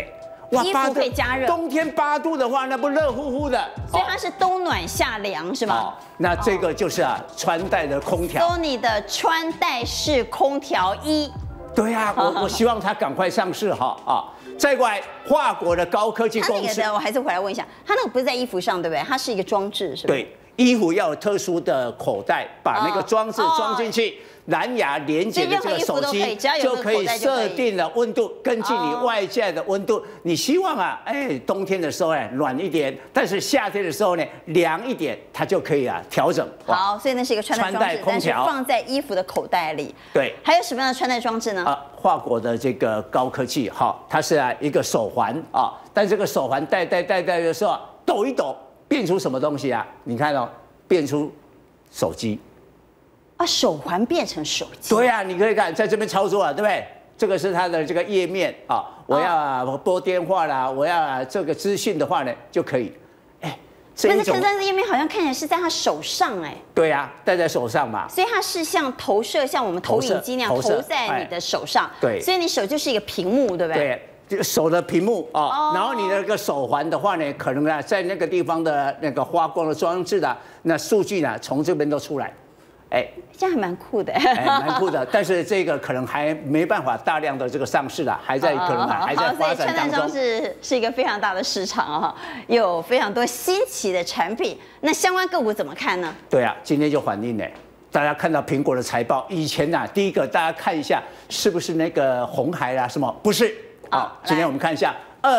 哇， 衣服可以加热。 冬天8度的话，那不热乎乎的。 所以它是冬暖夏凉，是吗？ 那这个就是穿戴的空调。 Sony 的穿戴式空调1。 对啊，我希望它赶快上市哈啊！再过来，华国的高科技公司。 我还是回来问一下，它那个不是在衣服上，对不对？它是一个装置，是吧？ 对，衣服要有特殊的口袋，把那个装置装进去。蓝牙连接的这个手机就可以设定了温度，根据你外在的温度，你希望啊，冬天的时候暖一点，但是夏天的时候呢凉一点，它就可以调整。 好，所以那是一个穿戴空调，但是放在衣服的口袋里。 对， 还有什么样的穿戴装置呢？ 华国的这个高科技，它是一个手环啊，但这个手环戴的时候抖一抖，变出什么东西啊？你看哦，变出手机。 手环变成手机。 对啊，你可以看在这边操作啊，对不对？这个是它的这个页面啊，我要拨电话啦，我要这个资讯的话呢，就可以。 但是这个页面好像看起来是在他手上对啊，戴在手上嘛。 所以它是像投射，像我们投影机那样投在你的手上。 对。 所以你手就是一个屏幕，对不对？ 对。这个手的屏幕然后你的那个手环的话呢，可能在那个地方的那个发光的装置的那数据呢，从这边都出来。 这样还蛮酷的， 蛮酷的。但是这个可能还没办法大量的这个上市了，还在可能还在发展当中。 所以穿戴装置是一个非常大的市场有非常多新奇的产品。那相关个股怎么看呢？ 对啊，今天就反映了。大家看到苹果的财报，以前第一个大家看一下是不是那个鸿海啦什么？不是今天我们看一下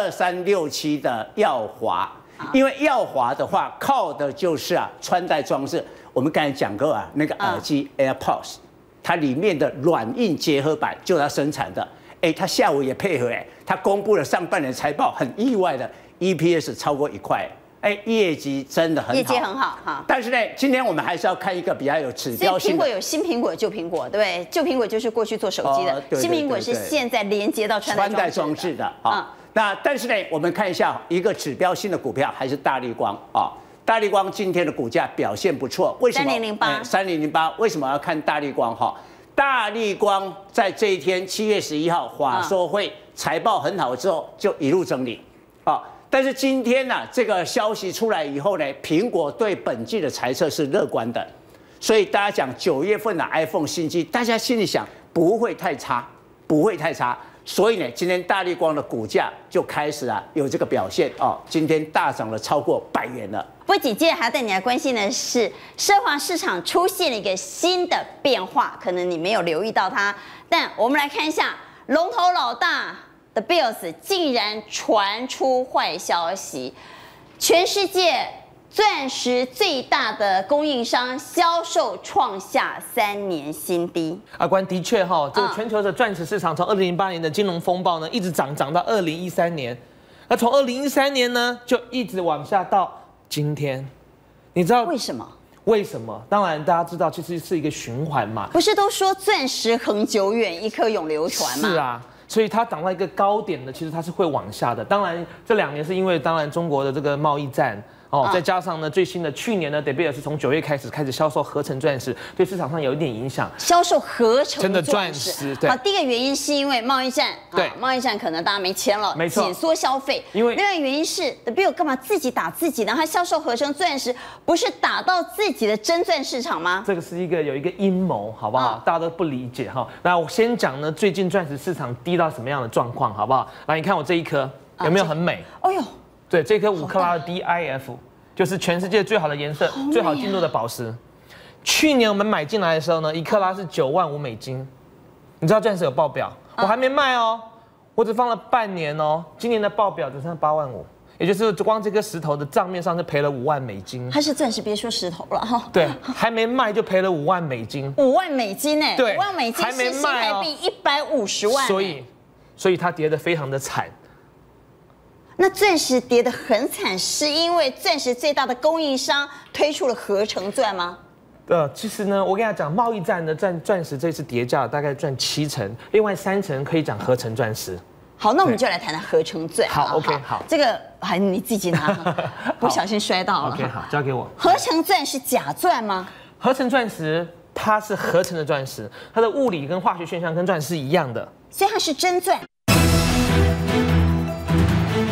2367的耀华，因为耀华的话靠的就是穿戴装置。我们刚才讲过那个耳机 AirPods， 它里面的软硬结合版就是它生产的。它下午也配合它公布了上半年财报，很意外的 EPS 超过1块，业绩真的很好， 业绩很好哈。 但是呢，今天我们还是要看一个比较有指标性的。 所以苹果有新苹果、旧苹果，对不对？旧苹果就是过去做手机的，新苹果是现在连接到穿戴装置的那但是呢，我们看一下一个指标性的股票，还是大立光大立光今天的股价表现不错，为什么？3008，为什么要看大立光？大立光在这一天7月11号法说会财报很好之后，就一路整理但是今天这个消息出来以后呢，苹果对本季的财测是乐观的，所以大家讲9月份的 iPhone 新机，大家心里想不会太差，不会太差。所以呢，今天大立光的股价就开始有这个表现今天大涨了超过100元了。 不过紧接着还要带你来关心的是，奢华市场出现了一个新的变化，可能你没有留意到它，但我们来看一下，龙头老大的 Beals 竟然传出坏消息，全世界钻石最大的供应商销售创下3年新低。 阿关的确这个全球的钻石市场从2008年的金融风暴呢，一直涨到2013年，那从2013年呢就一直往下到今天。你知道为什么？ 为什么？当然大家知道，其实是一个循环嘛。 不是都说钻石恒久远，一颗永流传吗？ 是啊。所以它涨到一个高点呢，其实它是会往下的。当然，这2年是因为当然中国的这个贸易战再加上呢最新的去年呢 De Beers 是从9月开始销售合成钻石，对市场上有一点影响。 销售合成真的钻石， 对。好，第一个原因是因为贸易战， 对， 贸易战可能大家没签了， 没错， 紧缩消费。 因为另外原因是 De Beers 干嘛自己打自己呢？他销售合成钻石不是打到自己的真钻市场吗？ 这个是有一个阴谋，好不好？大家都不理解那我先讲呢，最近钻石市场低到什么样的状况，好不好？来，你看我这一颗有没有很美？ 哎呦， 对，这颗5克拉的 DIF。就是全世界最好的颜色，最好进入的宝石。去年我们买进来的时候呢，1克拉是$95,000。你知道钻石有报表，我还没卖我只放了半年今年的报表只剩$85,000，也就是光这颗石头的账面上就赔了$50,000。 它是钻石，别说石头了对，还没卖就赔了$50,000。 $50,000 对 ，$50,000 还没卖新台币150万。 所以它跌得非常的惨。 那钻石跌得很惨，是因为钻石最大的供应商推出了合成钻吗？ 其实呢，我跟大家讲，贸易战的钻石这次跌价大概赚70%，另外30%可以讲合成钻石。 好，那我们就来谈谈合成钻。 好 ，OK， 好， 这个还你自己拿，不小心摔到了。 OK， 好，交给我。 合成钻是假钻吗？ 合成钻石它是合成的钻石，它的物理跟化学现象跟钻石是一样的， 所以它是真钻。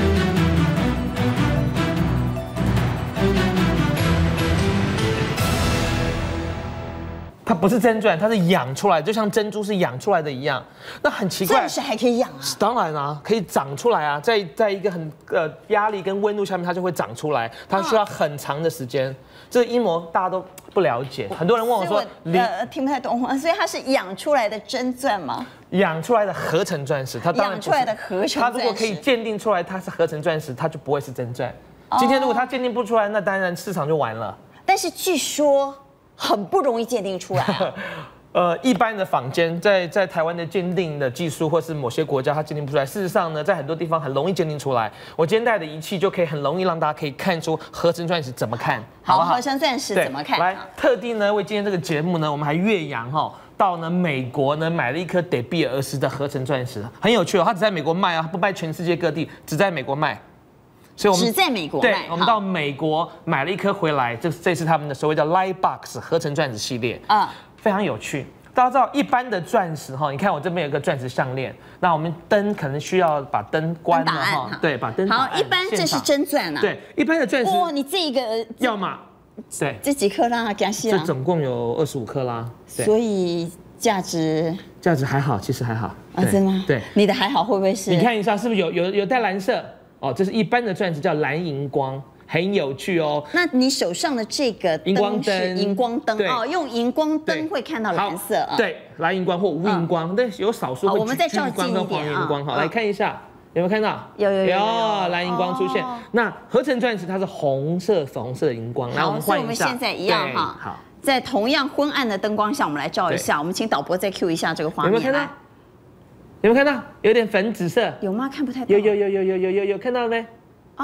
不是真钻，它是养出来，就像珍珠是养出来的一样。那很奇怪， 钻石还可以养啊？ 当然啊，可以长出来啊，在一个很压力跟温度下面，它就会长出来，它需要很长的时间。这个阴谋大家都不了解，很多人问我说， 听不太懂，所以它是养出来的真钻吗？ 养出来的合成钻石，它当然养出来的合成钻石， 它如果可以鉴定出来它是合成钻石，它就不会是真钻。今天如果它鉴定不出来，那当然市场就完了。 但是据说很不容易鉴定出来一般的坊间在台湾的鉴定的技术，或是某些国家它鉴定不出来。事实上呢，在很多地方很容易鉴定出来。我今天带的仪器就可以很容易让大家可以看出合成钻石怎么看，好不好？ 合成钻石怎么看？ 来，特地呢为今天这个节目呢，我们还越洋到呢美国呢买了一颗德比尔斯的合成钻石，很有趣哦，它只在美国卖啊，不卖全世界各地，只在美国卖。所以我们只在美国卖。 对，我们到美国买了一颗回来，这是他们的所谓叫 Lightbox 合成钻石系列非常有趣。大家知道一般的钻石你看我这边有个钻石项链，那我们灯可能需要把灯关了对，把灯好，一般这是真钻啊。 对，一般的钻石。 你这个要嘛，对， 这几克拉加西这总共有25克拉， 所以价值还好，其实还好啊，真的吗？ 对， 你的还好会不会是？ 你看一下是不是有带蓝色？这是一般的钻石，叫蓝荧光，很有趣哦。 那你手上的这个荧光灯， 荧光灯用荧光灯会看到蓝色对，蓝荧光或无荧光，但有少数会我们再照近一点荧光来看一下，有没有看到？ 有蓝荧光出现。那合成钻石它是红色、粉红色的荧光，来我们换一下。 我们现在一样好， 在同样昏暗的灯光下，我们来照一下。我们请导播再 Q 一下这个画面， 有没有看到？有没有看到？有点粉紫色。 有吗？看不太到。 有，看到了没？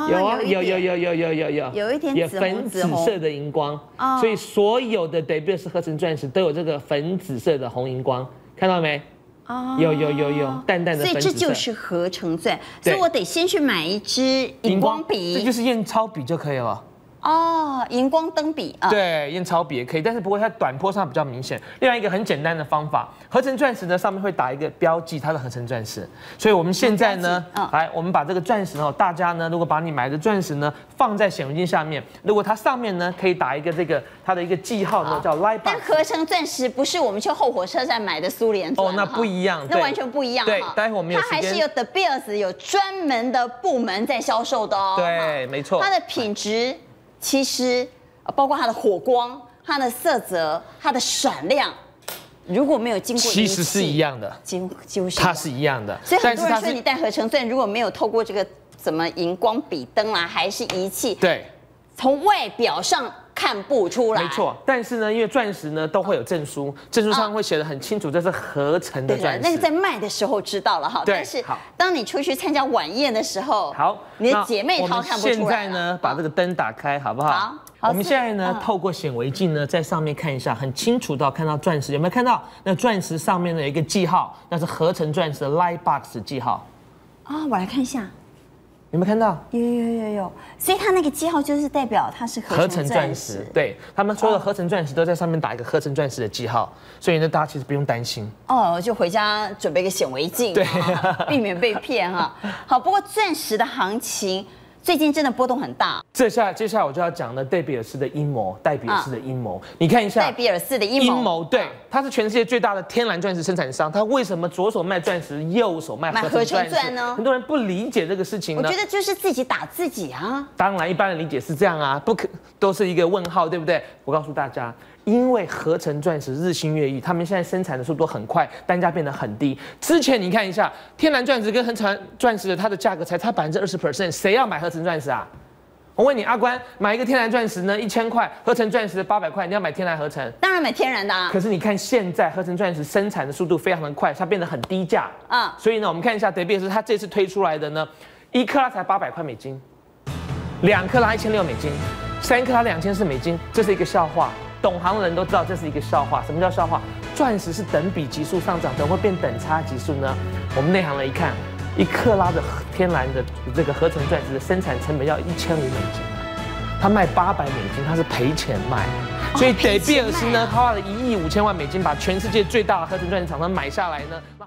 有一点粉紫色的荧光，所以所有的德比尔斯合成钻石都有这个粉紫色的红荧光，看到没？有，淡淡的粉紫色。 所以这就是合成钻，所以我得先去买一支荧光笔， 这就是验钞笔就可以了。 荧光灯笔对，验钞笔也可以，但是不过它短波上比较明显。另外一个很简单的方法，合成钻石呢上面会打一个标记，它的合成钻石。所以我们现在呢，来，我们把这个钻石大家呢，如果把你买的钻石呢放在显微镜下面，如果它上面呢可以打一个它的一个记号呢叫 Lightbox。 但合成钻石不是我们去后火车站买的苏联钻那不一样， 那完全不一样。 对，待会我们有时间， 它还是有德比尔斯有专门的部门在销售的对，没错。 它的品质。其实，包括它的火光、它的色泽、它的闪亮，如果没有经过， 其实是一样的， 几乎是它是一样的。 所以很多人说你戴合成钻，如果没有透过这个什么荧光笔灯还是仪器， 对， 从外表上看不出来。 没错，但是呢，因为钻石呢都会有证书，证书上会写得很清楚，这是合成的钻石。 那个在卖的时候知道了但是当你出去参加晚宴的时候，你的姐妹淘看不出来。 现在呢，把这个灯打开，好不好？ 好。 我们现在呢，透过显微镜呢，在上面看一下，很清楚到看到钻石，有没有看到？那钻石上面呢有一个记号，那是合成钻石的 Lightbox 记号。 我来看一下。 有没有看到？ 有，所以它那个记号就是代表它是合成钻石。 对，他们所有的合成钻石都在上面打一个合成钻石的记号，所以呢，大家其实不用担心。 就回家准备个显微镜， 对， 避免被骗好，不过钻石的行情最近真的波动很大。接下来我就要讲的戴比尔斯的阴谋，戴比尔斯的阴谋，你看一下戴比尔斯的阴谋， 对，它是全世界最大的天然钻石生产商，它为什左手卖钻石，右手卖合成钻呢？很多人不理解这个事情呢。 我觉得就是自己打自己啊。 当然，一般人理解是这样啊，不可都是一个问号，对不对？我告诉大家。因为合成钻石日新月异，他们现在生产的速度很快，单价变得很低。之前你看一下，天然钻石跟合成钻石的它的价格才差20%，谁要买合成钻石啊？我问你，阿关，买一个天然钻石呢1000块，合成钻石800块，你要买天然合成？ 当然买天然的啊。 可是你看现在合成钻石生产的速度非常的快，它变得很低价所以呢，我们看一下德比尔斯它这次推出来的呢，1克拉才800块美金，2克拉1600美金，3克拉2400美金，这是一个笑话。懂行的人都知道这是一个笑话。什么叫笑话？钻石是等比级数上涨，怎么会变等差级数呢？我们内行人一看，1克拉的天然的这个合成钻石的生产成本要1500美金，他卖800美金，他是赔钱卖。所以德比尔斯呢，他花了1亿5千万美金，把全世界最大的合成钻石厂商买下来呢。